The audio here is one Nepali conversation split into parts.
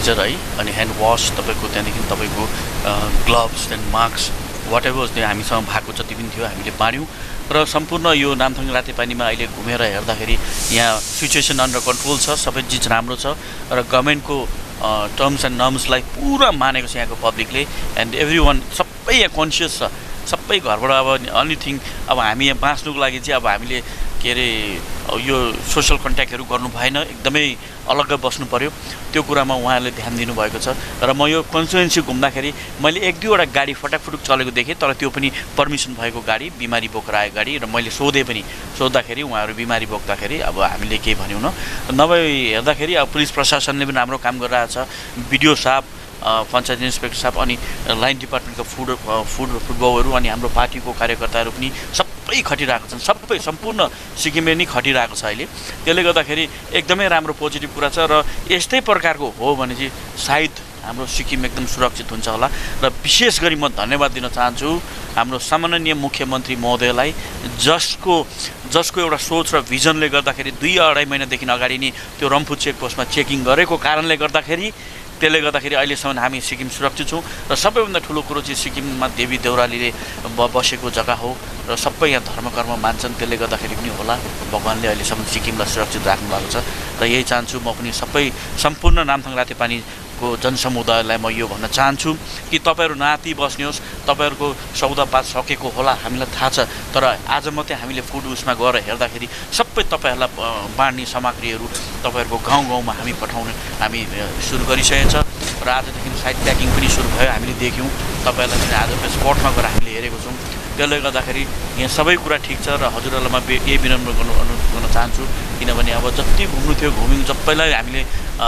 सेनिटाइजर है अनि ह्यान्ड वास तपाईँको त्यहाँदेखि तपाईँको gloves and mask whatever हामीसँग भएको जति पनि थियो हामीले बाँड्यौँ र सम्पूर्ण यो नामथाङ रातेपानीमा अहिले घुमेर हेर्दाखेरि यहाँ सिचुएसन अन्डर कन्ट्रोल छ, सबै चिज राम्रो छ र गभर्मेन्टको टर्म्स एन्ड नर्म्सलाई पुरा मानेको छ यहाँको पब्लिकले एन्ड एभ्री वान सबै यहाँ कन्सियस छ, सबै घरबाट अब अन्ली थिङ अब हामी यहाँ बाँच्नुको लागि चाहिँ अब हामीले के अरे यो सोसल कन्ट्याक्टहरू गर्नु भएन, एकदमै अलग्गै बस्नु पर्यो, त्यो कुरामा उहाँहरूले ध्यान दिनुभएको छ र म यो कन्स्टिट्युएन्सी घुम्दाखेरि मैले एक दुईवटा गाडी फटाकफुटुक चलेको देखेँ तर त्यो पनि पर्मिसन भएको गाडी, बिमारी बोकेर आएको गाडी र मैले सोद्धाखेरि उहाँहरू बिमारी बोक्दाखेरि अब हामीले केही भन्यौँ न, नभए हेर्दाखेरि अब पुलिस प्रशासनले पनि राम्रो काम गरिरहेछ, बिडिओ साहब पञ्चायत इन्सपेक्टर साहब अनि लाइन डिपार्टमेन्टको फुटबलहरू अनि हाम्रो पार्टीको कार्यकर्ताहरू पनि सबै खटिरहेको छन्, सबै सम्पूर्ण सिक्किमले नै खटिरहेको छ अहिले। त्यसले गर्दाखेरि एकदमै राम्रो पोजिटिभ कुरा छ र यस्तै प्रकारको हो भने चाहिँ सायद हाम्रो सिक्किम एकदम सुरक्षित हुन्छ होला र विशेष गरी म धन्यवाद दिन चाहन्छु हाम्रो सम्माननीय मुख्यमन्त्री महोदयलाई जसको एउटा सोच र भिजनले गर्दाखेरि 2-2.5 महिनादेखि अगाडि नै त्यो रम्फू चेकपोस्टमा चेकिङ गरेको कारणले गर्दाखेरि त्यसले गर्दाखेरि अहिलेसम्म हामी सिक्किम सुरक्षित छौँ र सबैभन्दा ठुलो कुरो चाहिँ सिक्किममा देवी देउरालीले बसेको जग्गा हो र सबै यहाँ धर्मकर्म मान्छन्, त्यसले गर्दाखेरि पनि होला भगवान्ले अहिलेसम्म सिक्किमलाई सुरक्षित राख्नु भएको छ र यही चाहन्छु म पनि सम्पूर्ण नामथाङ रातेपानीको जनसमुदायलाई म यो भन्न चाहन्छु कि तपाईँहरू नाति बस्नुहोस्, तपाईँहरूको सौदापात सकेको होला हामीलाई थाहा छ तर आज मात्रै हामीले फुड उसमा गएर हेर्दाखेरि सबै तपाईँहरूलाई बाँड्ने सामग्रीहरू तपाईँहरूको गाउँमा हामी पठाउने हामी सुरु गरिसकेको छ र आजदेखि साइड प्याकिङ पनि सुरु भयो, हामीले देख्यौँ तपाईँहरूलाई पनि आजको स्पटमा गएर हामीले हेरेको छौँ। त्यसले गर्दाखेरि यहाँ सबै कुरा ठिक छ र हजुरहरूलाई म यही विनम्र अनुरोध गर्न चाहन्छु किनभने अब जति घुम्नु थियो घुम्यौँ, सबैलाई हामीले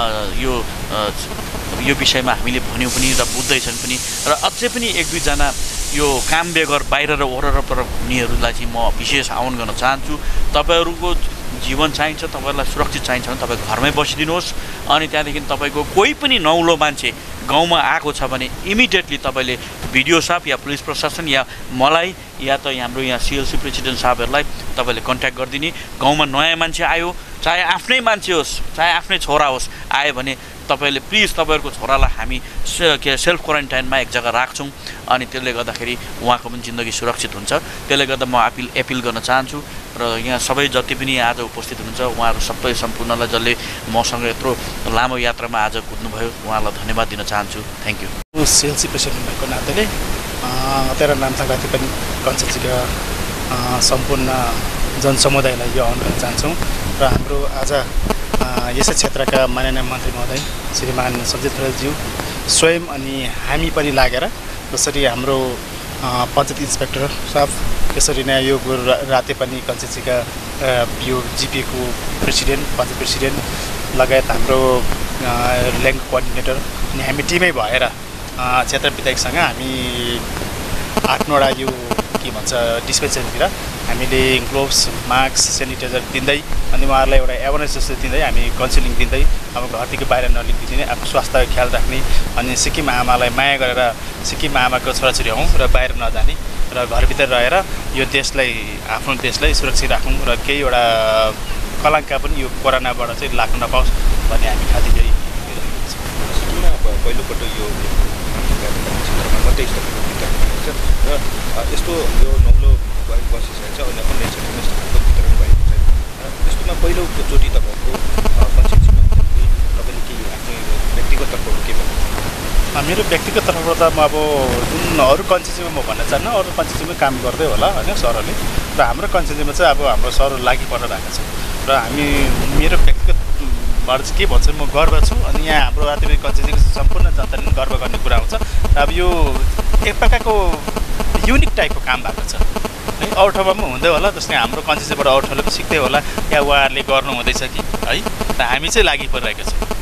यो विषयमा हामीले भन्यौँ पनि र बुझ्दैछन् पनि र अझै पनि 1-2 जना यो काम बेगर बाहिर र वरपर घुम्नेहरूलाई चाहिँ म विशेष आह्वान गर्न चाहन्छु, तपाईँहरूको जीवन चाहिन्छ, तपाईँहरूलाई सुरक्षित चाहिन्छ भने तपाईँ घरमै बसिदिनुहोस् अनि त्यहाँदेखि तपाईँको कोही पनि नौलो मान्छे गाउँमा आएको छ भने इमिडिएटली तपाईँले भिडिओ साहब या पुलिस प्रशासन या मलाई या त हाम्रो यहाँ सिएलसी प्रेसिडेन्ट साहबहरूलाई तपाईँले कन्ट्याक्ट गरिदिने, गाउँमा नयाँ मान्छे आयो चाहे आफ्नै मान्छे होस् चाहे आफ्नै छोरा होस् आयो भने तपाईँले प्लिज तपाईँहरूको छोरालाई हामी सेल्फ क्वारेन्टाइनमा एक जग्गा राख्छौँ अनि त्यसले गर्दाखेरि उहाँको पनि जिन्दगी सुरक्षित हुन्छ। त्यसले गर्दा म एपिल गर्न चाहन्छु र यहाँ सबै जति पनि आज उपस्थित हुनुहुन्छ उहाँहरू सबै सम्पूर्णलाई जसले मसँग यत्रो लामो यात्रामा आज कुद्नुभयो उहाँलाई धन्यवाद दिन चाहन्छु। Thank you. सिएलसी प्रेसिडेन्ट भएको नाताले तेह्र नामथाङ रातेपानी कन्स्टिट्युएन्सीका सम्पूर्ण जनसमुदायलाई यो आह्वान गर्न चाहन्छौँ र हाम्रो आज यसै क्षेत्रका माननीय मन्त्री महोदय श्रीमान सब्जित खरेलज्यू स्वयं अनि हामी पनि लागेर जसरी हाम्रो पञ्चायत इन्सपेक्टर साहब त्यसरी नै यो रातेपानी कन्स्टिट्युएन्सीका यो जिपिएको प्रेसिडेन्ट पञ्चायत प्रेसिडेन्ट लगायत हाम्रो ल्याङ्क कोअर्डिनेटर अनि हामी टिमै भएर क्षेत्र विधायकसँग हामी 8-9वटा यो के भन्छ डिस्पेन्सरीतिर हामीले ग्लोभ्स मास्क सेनिटाइजर दिँदै अनि उहाँहरूलाई एउटा एवेरनेस जस्तो दिँदै हामी काउन्सिलिङ दिँदै अब घरदेखि बाहिर ननिक्लिदिने आफ्नो स्वास्थ्यको ख्याल राख्ने अनि सिक्किम आमालाई माया गरेर सिक्किम आमाको छोराछोरी हौँ र बाहिर नजाने र घरभित्र रहेर यो देशलाई आफ्नो देशलाई सुरक्षित राखौँ र केही एउटा कलङ्क पनि यो कोरोनाबाट चाहिँ लाग्न नपाओस् भन्ने हामी खातिर पहिलोपल्ट यो मात्रै र यस्तो यो नौलो बसिसकेको छ अनि अन्य क्षेत्रमा वितरण भएको छ त्यस्तोमा पहिलोचोटि तपाईँको कन्स्टिट्युएन्सीमा तपाईँले के आफ्नो व्यक्तिगत तर्फबाट के भन्नु? मेरो व्यक्तिगत तर्फबाट त म अब जुन अरू कन्स्टिट्युएन्सीमा म भन्न चाहन्न, अरू कन्स्टिट्युएन्सीमा काम गर्दै होला होइन सरहरूले र हाम्रो कन्स्टिट्युएन्सीमा चाहिँ अब हाम्रो सरहरू लागि पर्न भएको छ र हामी मेरो व्यक्तिगतबाट चाहिँ के भन्छ म गर्व छु अनि यहाँ हाम्रो रातेपानी कन्स्टिट्युएन्सीको सम्पूर्ण जनताले पनि गर्व गर्ने कुरा हुन्छ र अब यो एक प्रकारको युनिक टाइपको काम भएको छ है, अरू ठाउँमा पनि हुँदै होला जसले हाम्रो कन्स्टिट्युएन्सीबाट अरू ठाउँले पनि सिक्दै होला या उहाँहरूले गर्नु हुँदैछ कि है, र हामी चाहिँ लागि परिरहेको छौँ।